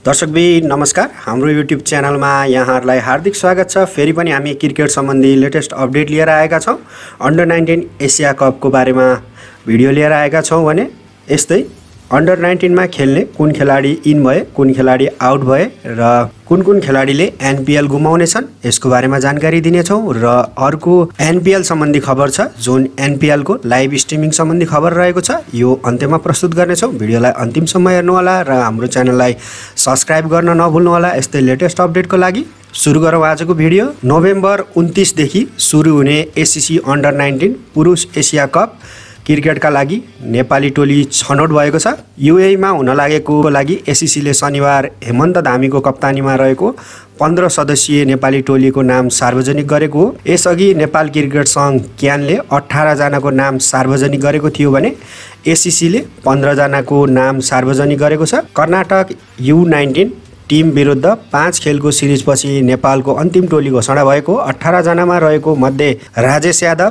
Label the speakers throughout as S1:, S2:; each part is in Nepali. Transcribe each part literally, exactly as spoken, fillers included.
S1: दर्शकबिन नमस्कार, हाम्रो युट्युब च्यानलमा यहाँहरूलाई हार्दिक स्वागत छ। फेरि पनि हामी क्रिकेट सम्बन्धी लेटेस्ट अपडेट लिएर आएका छौँ। अन्डर नाइन्टिन एसिया कपको बारेमा भिडियो लिएर आएका छौँ भने यस्तै अन्डर नाइन्टिन मा खेल्ने कुन खेलाडी इन भए, कुन खेलाडी आउट भए र कुन कुन खेलाडीले एनपीएल गुमाउनेछन् यसको बारेमा जानकारी दिनेछौँ। र अर्को एनपीएल सम्बन्धी खबर छ जुन एनपीएल को लाइभ स्ट्रिमिङ सम्बन्धी खबर रहेको छ, यो अन्त्यमा प्रस्तुत गर्नेछौँ। भिडियोलाई अन्तिमसम्म हेर्नुहोला र हाम्रो च्यानललाई सब्स्क्राइब गर्न नभुल्नुहोला यस्तै लेटेस्ट अपडेटको लागि। सुरु गरौँ आजको भिडियो। नोभेम्बर उन्तीस देखि सुरु हुने एसीसी अन्डर नाइन्टिन पुरुष एसिया कप क्रिकेटका लागि नेपाली टोली छनौट भएको छ। यूएई मा हुन लागेको लागि एसीसीले शनिबार हेमन्त धामीको कप्तानीमा रहेको पन्ध्र सदस्यीय नेपाली टोलीको नाम सार्वजनिक गरेको हो। यसअघि नेपाल क्रिकेट सङ्घ क्यानले अठार जनाको नाम सार्वजनिक गरेको थियो भने एसीसीले पन्ध्र जनाको नाम सार्वजनिक गरेको छ। कर्नाटक यू नाइन्टिन टिम विरुद्ध पाँच खेलको सिरिजपछि नेपालको अन्तिम टोली घोषणा भएको। अठार जनामा रहेको मध्ये राजेश यादव,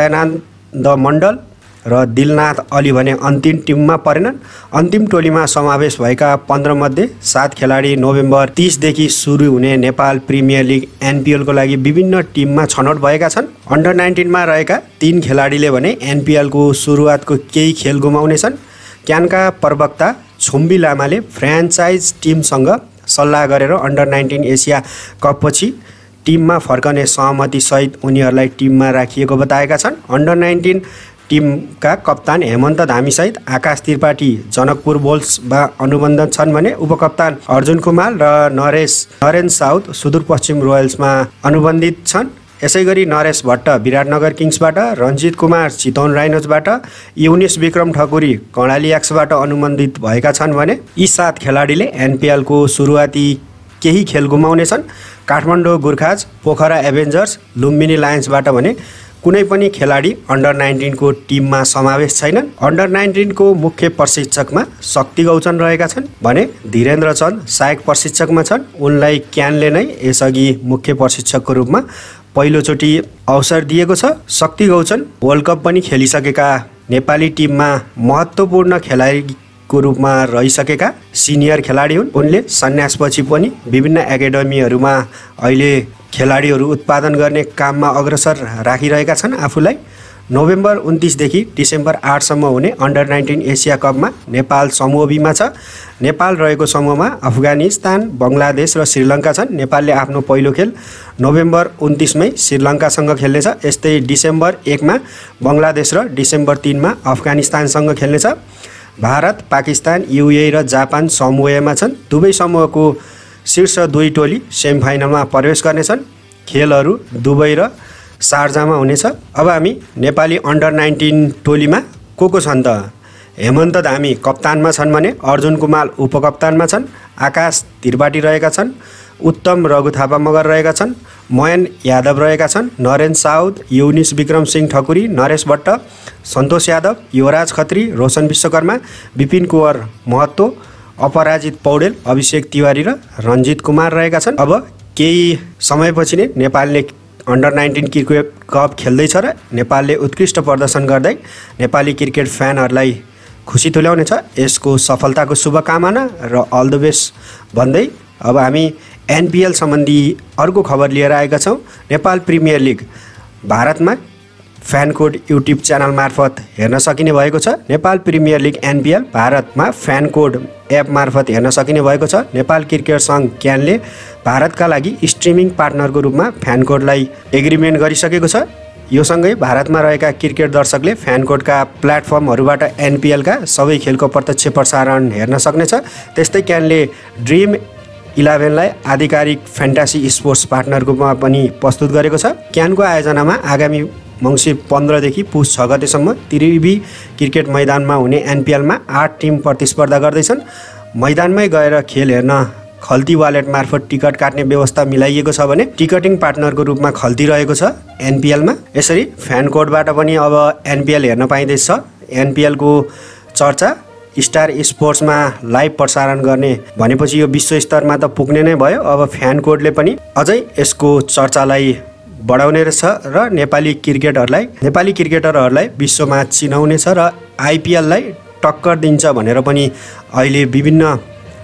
S1: दयानन्द मण्डल र दिलनाथ अली भने अन्तिम टिममा परेनन्। अन्तिम टोलीमा समावेश भएका पन्ध्र मध्ये सात खेलाडी नोभेम्बर तीस देखि सुरु हुने नेपाल प्रिमियर लिग एनपीएल को लागि विभिन्न टिममा छनौट भएका छन्। अन्डर नाइन्टिन मा रहेका तीन खेलाडीले भने एनपीएल को सुरुवातको केही खेल गुमाउनेछन्। क्यानका प्रवक्ता छुम्बी लामाले फ्र्यान्चाइज टिमसँग सल्लाह गरेर अन्डर नाइन्टिन एसिया कपपछि टिममा फर्कने सहमति सहित उनीहरूलाई टिममा राखिएको बताएका छन्। अन्डर नाइन्टिन टिमका कप्तान हेमन्त धामी सहित आकाश त्रिपाठी जनकपुर बोल्समा अनुबन्धन छन् भने उपकप्तान अर्जुन कुमार र नरेश नरेन साउथ सुदूरपश्चिम रोयल्समा अनुबन्धित छन्। यसैगरी नरेश भट्ट विराटनगर किङ्सबाट, रञ्जित कुमार चितवन राइनोजबाट, युनिस विक्रम ठकुरी कर्णाली एक्सबाट अनुबन्धित भएका छन् भने यी सात खेलाडीले एनपीएल को सुरुवाती केही खेल गुमाउनेछन्। काठमाडौँ गुर्खाज, पोखरा एभेन्जर्स, लुम्बिनी लायन्सबाट भने कुनै पनि खेलाडी अन्डर नाइन्टिन को टिममा समावेश छैनन्। अन्डर नाइन्टिन को मुख्य प्रशिक्षकमा शक्ति गौचन रहेका छन् भने धीरेन्द्र चन्द सहायक प्रशिक्षकमा छन्। उनलाई क्यानले नै यसअघि मुख्य प्रशिक्षकको रूपमा पहिलोचोटि अवसर दिएको छ। शक्ति गौचन वर्ल्ड कप पनि खेलिसकेका नेपाली टिममा महत्त्वपूर्ण खेलाडीको रूपमा रहिसकेका सिनियर खेलाडी हुन्। उनले सन्यासपछि पनि विभिन्न एकाडेमीहरूमा अहिले खेलाडीहरू उत्पादन गर्ने काममा अग्रसर राखिरहेका छन् आफूलाई। नोभेम्बर उन्तीस देखि डिसेम्बर आठ सम्म हुने अन्डर नाइन्टिन एसिया कपमा नेपाल समूह बीमा छ। नेपाल रहेको समूहमा अफगानिस्तान, बङ्गलादेश र श्रीलङ्का छन्। नेपालले आफ्नो पहिलो खेल नोभेम्बर उन्तीसमै श्रीलङ्कासँग खेल्नेछ। यस्तै डिसेम्बर एकमा बङ्गलादेश र डिसेम्बर तीनमा अफगानिस्तानसँग खेल्नेछ। भारत, पाकिस्तान, यूएई र जापान समूह एमा छन्। दुवै समूहको शीर्ष दुई टोली सेमिफाइनलमा प्रवेश गर्नेछन्। खेलहरू दुबई र शारजामा हुनेछ। अब हामी नेपाली अन्डर नाइन्टिन टोलीमा को को छन् त? हेमन्त धामी कप्तानमा छन् भने अर्जुन कुमार उपकप्तानमा छन्। आकाश त्रिपाठी रहेका छन्। उत्तम रघु थापा मगर रहेका छन्। मयन यादव रहेका छन्। नरेन साउद, युनिस विक्रम सिंह ठकुरी, नरेश भट्ट, सन्तोष यादव, युवराज खत्री, रोशन विश्वकर्मा, विपिन कुँवर महतो, अपराजित पौडेल, अभिषेक तिवारी र रञ्जित कुमार रहेका छन्। अब केही समयपछि नै नेपालले अन्डर नाइन्टिन क्रिकेट कप खेल्दैछ र नेपालले उत्कृष्ट प्रदर्शन गर्दै नेपाली क्रिकेट फ्यानहरूलाई खुसी तुल्याउनेछ। यसको सफलताको शुभकामना र अल द बेस्ट भन्दै अब हामी एनपीएल सम्बन्धी अर्को खबर लिएर आएका छौँ। नेपाल प्रिमियर लिग भारतमा फ्यान कोड युट्युब च्यानल मार्फत हेर्न सकिने भएको छ। नेपाल प्रिमियर लिग एनपीएल भारतमा फ्यान कोड एप मार्फत हेर्न सकिने भएको छ। नेपाल क्रिकेट सङ्घ क्यानले भारतका लागि स्ट्रिमिङ पार्टनरको रूपमा फ्यान कोडलाई एग्रिमेन्ट गरिसकेको छ। यो सँगै भारतमा रहेका क्रिकेट दर्शकले फ्यान कोडका प्लेटफर्महरूबाट एनपीएलका सबै खेलको प्रत्यक्ष प्रसारण हेर्न सक्नेछ। त्यस्तै क्यानले ड्रिम इलेभेनलाई आधिकारिक फ्यान्टासी स्पोर्ट्स पार्टनरको रूपमा पनि प्रस्तुत गरेको छ। क्यानको आयोजनामा आगामी मङ्सिर पन्ध्रदेखि पुस छ गतेसम्म त्रिवी क्रिकेट मैदानमा हुने एनपीएलमा आठ टिम प्रतिस्पर्धा गर्दैछन्। मैदानमै गएर खेल हेर्न खल्ती वालेट मार्फत टिकट काट्ने व्यवस्था मिलाइएको छ भने टिकटिङ पार्टनरको रूपमा खल्ती रहेको छ एनपीएलमा। यसरी फ्यान कोडबाट पनि अब एनपीएल हेर्न पाइँदैछ। एनपीएलको चर्चा स्टार स्पोर्ट्समा लाइभ प्रसारण गर्ने भनेपछि यो विश्व स्तरमा त पुग्ने नै भयो। अब फ्यान कोडले पनि अझै यसको चर्चालाई बढाउने रहेछ र नेपाली क्रिकेटरलाई नेपाली क्रिकेटरहरूलाई विश्वमा चिनाउनेछ र आइपीएललाई टक्कर दिन्छ भनेर पनि अहिले विभिन्न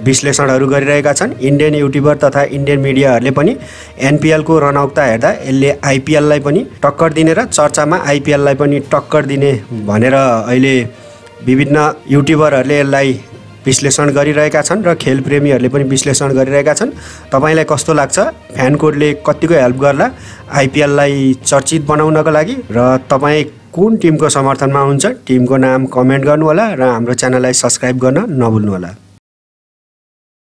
S1: विश्लेषणहरू गरिरहेका छन्। इन्डियन युट्युबर तथा इन्डियन मिडियाहरूले पनि एनपिएलको रनौकता हेर्दा यसले आइपिएललाई पनि टक्कर दिने र चर्चामा आइपिएललाई पनि टक्कर दिने भनेर अहिले विभिन्न युट्युबरहरूले यसलाई विश्लेषण गरिरहेका छन् र खेलप्रेमीहरूले पनि विश्लेषण गरिरहेका छन्। तपाईँलाई कस्तो लाग्छ? फ्यान कोडले कतिको हेल्प गर्ला आइपिएललाई चर्चित बनाउनको लागि र तपाईँ कुन टिमको समर्थनमा हुन्छ? टिमको नाम कमेन्ट गर्नुहोला र हाम्रो च्यानललाई सब्सक्राइब गर्न नभुल्नुहोला।